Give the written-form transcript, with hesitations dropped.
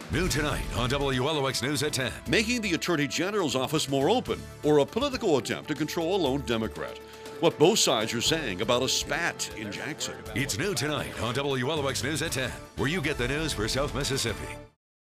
New tonight on WLOX News at 10. Making the Attorney General's office more open, or a political attempt to control a lone Democrat. What both sides are saying about a spat in Jackson. It's new tonight on WLOX News at 10, where you get the news for South Mississippi.